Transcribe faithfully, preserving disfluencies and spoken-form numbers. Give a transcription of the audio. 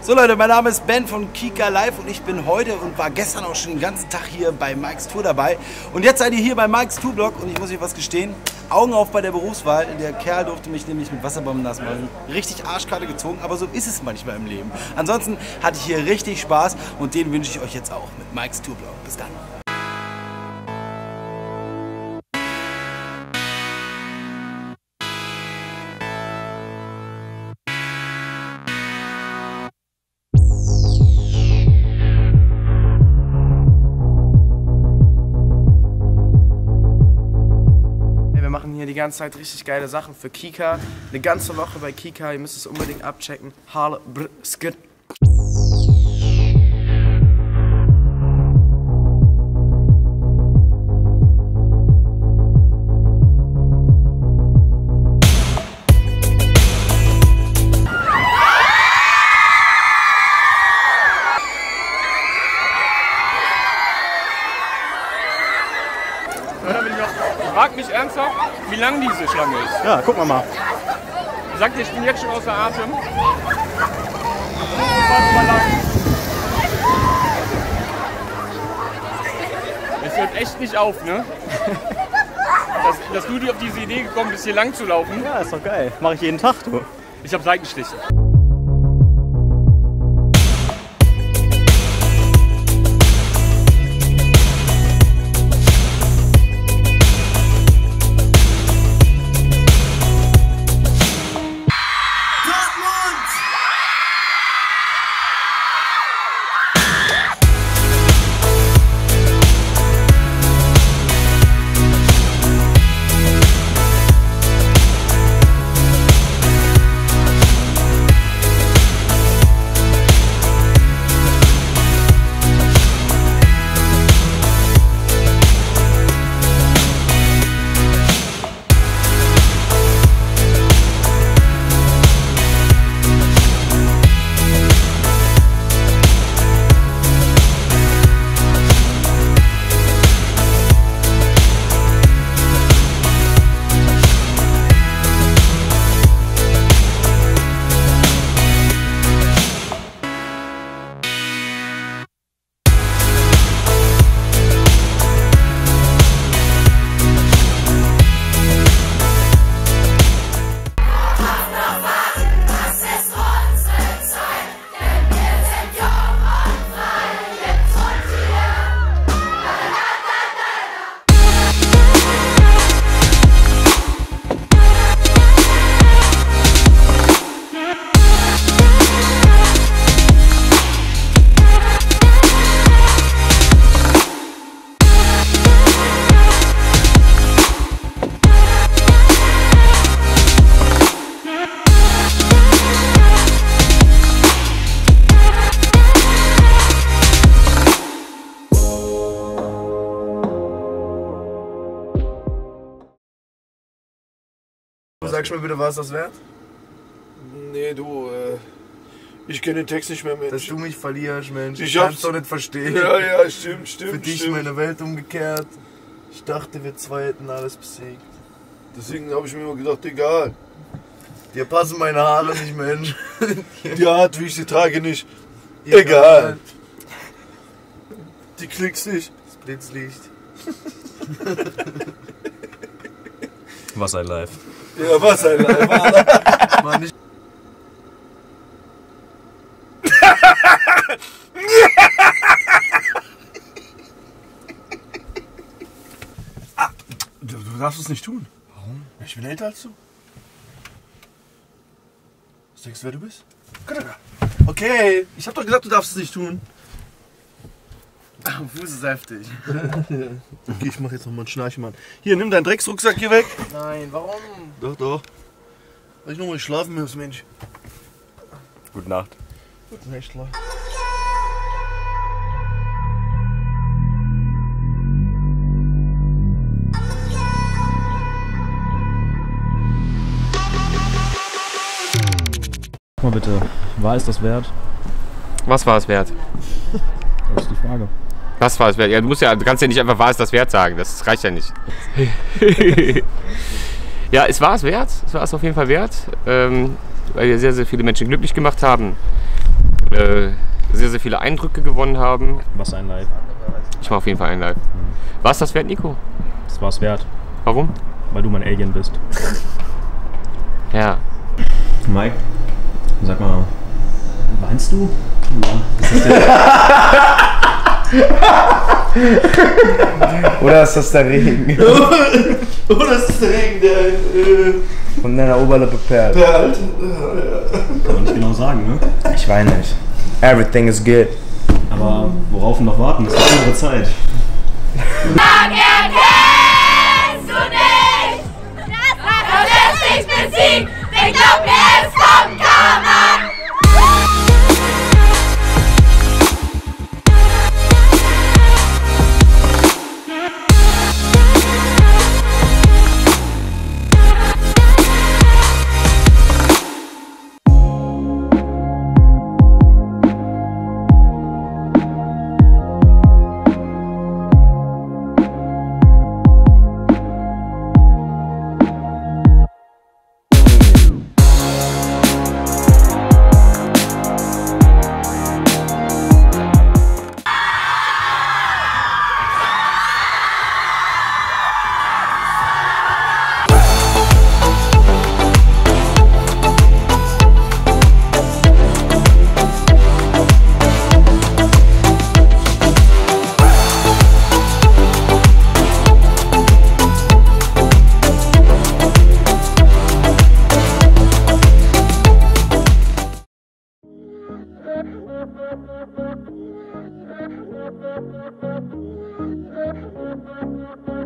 So Leute, mein Name ist Ben von Kika Live und ich bin heute und war gestern auch schon den ganzen Tag hier bei Mike's Tour dabei. Und jetzt seid ihr hier bei Mike's Tour Blog und ich muss euch was gestehen, Augen auf bei der Berufswahl. Der Kerl durfte mich nämlich mit Wasserbomben nass machen. Richtig Arschkarte gezogen, aber so ist es manchmal im Leben. Ansonsten hatte ich hier richtig Spaß und den wünsche ich euch jetzt auch mit Mike's Tour Blog. Bis dann. Wir machen hier die ganze Zeit richtig geile Sachen für Kika. Eine ganze Woche bei Kika, ihr müsst es unbedingt abchecken. Harle, brr, skid. Frag mich ernsthaft, wie lang diese Schlange ist. Ja, gucken wir mal. Sagt ihr, ich bin jetzt schon außer Atem. Es hört echt nicht auf, ne? Dass, dass du dir auf diese Idee gekommen bist, hier lang zu laufen. Ja, ist doch geil. Mach ich jeden Tag, du. Ich hab Seitenstiche. Sag schon mal bitte, was das wert? Nee, du, äh, ich kenne den Text nicht mehr, Mensch. Dass du mich verlierst, Mensch. Ich Ich hab's- kann's doch nicht verstehen. Ja, ja, stimmt, stimmt, Für dich stimmt. meine Welt umgekehrt. Ich dachte, wir zwei hätten alles besiegt. Deswegen habe ich mir immer gedacht, egal. Dir passen meine Haare nicht, Mensch. Die Art, wie ich sie trage, nicht. Egal. Die Klicks nicht. Das Blitzlicht. Was ein Live. Ja, was ein Leib. Mann, ich Du, du darfst es nicht tun. Warum? Ich bin älter als du. Was denkst du, wer du bist? Okay, ich hab doch gesagt, du darfst es nicht tun. Am Fuß ist heftig. Okay, ich mach jetzt noch mal einen Schnarchmann. Hier, nimm deinen Drecksrucksack hier weg. Nein, warum? Doch, doch. Weil ich noch mal schlafen muss, Mensch. Gute Nacht. Gute Nacht, Leute. Mal bitte, war es das wert? Was war es wert? Das ist die Frage. Was war es wert? Ja, du musst ja, du kannst ja nicht einfach war es das wert sagen. Das reicht ja nicht. Ja, es war es wert. Es war es auf jeden Fall wert, ähm, weil wir sehr, sehr viele Menschen glücklich gemacht haben. äh, sehr, sehr viele Eindrücke gewonnen haben. Was ein Live. Ich mache auf jeden Fall ein Live. War es das wert, Nico? Das war's wert. Warum? Weil du mein Alien bist. Ja. Mike, sag mal, weinst du? Oder ist das der Regen? Oder ist das der Regen, der äh, Von deiner Oberlippe perlt. perlt? Kann man nicht genau sagen, ne? Ich weine nicht. Everything is good. Aber worauf wir noch warten, ist eine andere Zeit. Sag, erkennst du nicht, dass es dich besiegt? Ich glaub mir, es kommt Karma. Thank you.